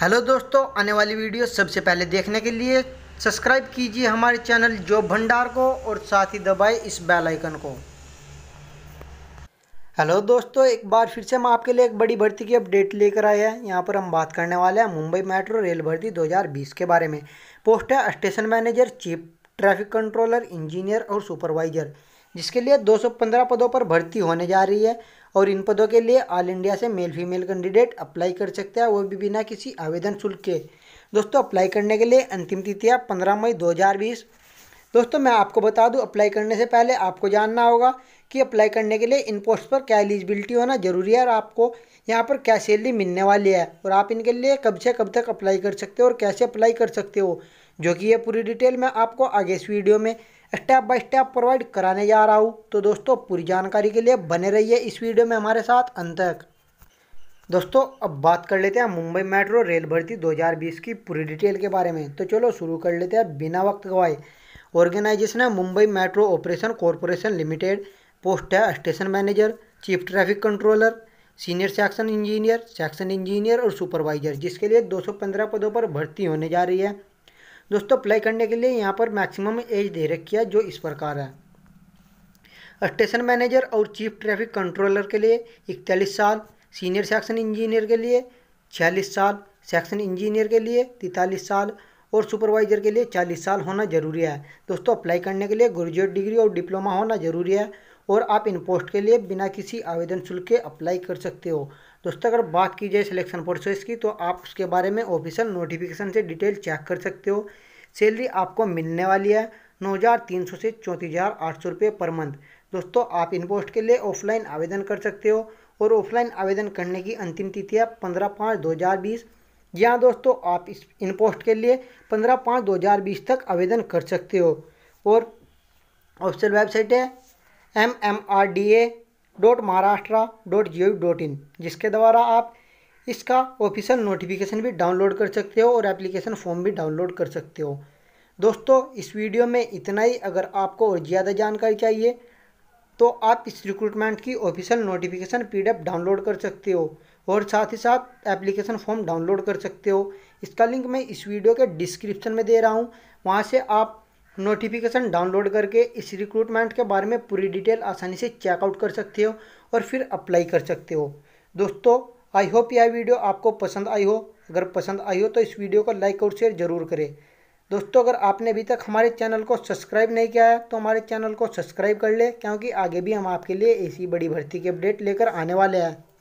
Hello दोस्तों, आने वाली वीडियो सबसे पहले देखने के लिए सब्सक्राइब कीजिए हमारे चैनल जॉब भंडार को और साथ ही दबाएं इस बेल आइकन को। हेलो दोस्तों, एक बार फिर से हम आपके लिए एक बड़ी भर्ती की अपडेट लेकर आए हैं। यहाँ पर हम बात करने वाले हैं मुंबई मेट्रो रेल भर्ती 2020 के बारे में। पोस्ट है station manager, chief traffic controller, engineer और सुपरवाइजर, जिसके लिए 215 पदों पर भर्ती होने जा रही है। और इन पदों के लिए ऑल इंडिया से मेल फीमेल कैंडिडेट अप्लाई कर सकते हैं, वो भी बिना किसी आवेदन शुल्क के। दोस्तों, अप्लाई करने के लिए अंतिम तिथि है 15 मई 2020। दोस्तों, मैं आपको बता दूं, अप्लाई करने से पहले आपको जानना होगा कि अप्लाई करने के लिए इन पोस्ट पर क्या एलिजिबिलिटी होना जरूरी है और आपको यहाँ पर क्या सैलरी मिलने वाली है और आप इनके लिए कब से कब तक अप्लाई कर सकते हो और कैसे अप्लाई कर सकते हो, जो कि ये पूरी डिटेल मैं आपको आगे इस वीडियो में स्टेप बाय स्टेप प्रोवाइड कराने जा रहा हूँ। तो दोस्तों, पूरी जानकारी के लिए बने रहिए इस वीडियो में हमारे साथ अंत तक। दोस्तों, अब बात कर लेते हैं मुंबई मेट्रो रेल भर्ती 2020 की पूरी डिटेल के बारे में। तो चलो शुरू कर लेते हैं बिना वक्त गवाए। ऑर्गेनाइजेशन है Mumbai metro operation corporation limited. Post है station manager, chief traffic controller, senior section engineer और सुपरवाइजर, जिसके लिए 215 पदों पर भर्ती होने जा रही है। दोस्तों, अप्लाई करने के लिए यहाँ पर मैक्सिमम एज दे रखी है, जो इस प्रकार है। स्टेशन मैनेजर और चीफ ट्रैफिक कंट्रोलर के लिए 41 साल, सीनियर सेक्शन इंजीनियर के लिए 46 साल, सेक्शन इंजीनियर के लिए 43 साल और सुपरवाइजर के लिए 40 साल होना जरूरी है। दोस्तों, अप्लाई करने के लिए ग्रेजुएट डिग्री और डिप्लोमा होना जरूरी है और आप इन पोस्ट के लिए बिना किसी आवेदन शुल्क के अप्लाई कर सकते हो। दोस्तों, अगर बात की जाए सिलेक्शन प्रोसेस की, तो आप उसके बारे में ऑफिशियल नोटिफिकेशन से डिटेल चेक कर सकते हो। सैलरी आपको मिलने वाली है 9,300 से 34,800 रुपये पर मंथ। दोस्तों, आप इन पोस्ट के लिए ऑफलाइन आवेदन कर सकते हो और ऑफलाइन आवेदन करने की अंतिम तिथि है 15/5/2020। जी हाँ दोस्तों, आप इन पोस्ट के लिए 15/5/2020 तक आवेदन कर सकते हो। और ऑफिशियल वेबसाइट है mmrda.maharashtra.gov.in, जिसके द्वारा आप इसका ऑफिशियल नोटिफिकेशन भी डाउनलोड कर सकते हो और एप्लीकेशन फॉर्म भी डाउनलोड कर सकते हो। दोस्तों, इस वीडियो में इतना ही। अगर आपको और ज़्यादा जानकारी चाहिए तो आप इस रिक्रूटमेंट की ऑफिशियल नोटिफिकेशन PDF डाउनलोड कर सकते हो और साथ ही साथ एप्लीकेशन फॉर्म डाउनलोड कर सकते हो। इसका लिंक मैं इस वीडियो के डिस्क्रिप्शन में दे रहा हूँ, वहाँ से आप नोटिफिकेशन डाउनलोड करके इस रिक्रूटमेंट के बारे में पूरी डिटेल आसानी से चेकआउट कर सकते हो और फिर अप्लाई कर सकते हो। दोस्तों, आई होप यह वीडियो आपको पसंद आई हो। अगर पसंद आई हो तो इस वीडियो को लाइक और शेयर ज़रूर करें। दोस्तों, अगर आपने अभी तक हमारे चैनल को सब्सक्राइब नहीं किया है तो हमारे चैनल को सब्सक्राइब कर ले, क्योंकि आगे भी हम आपके लिए ऐसी बड़ी भर्ती की अपडेट लेकर आने वाले हैं।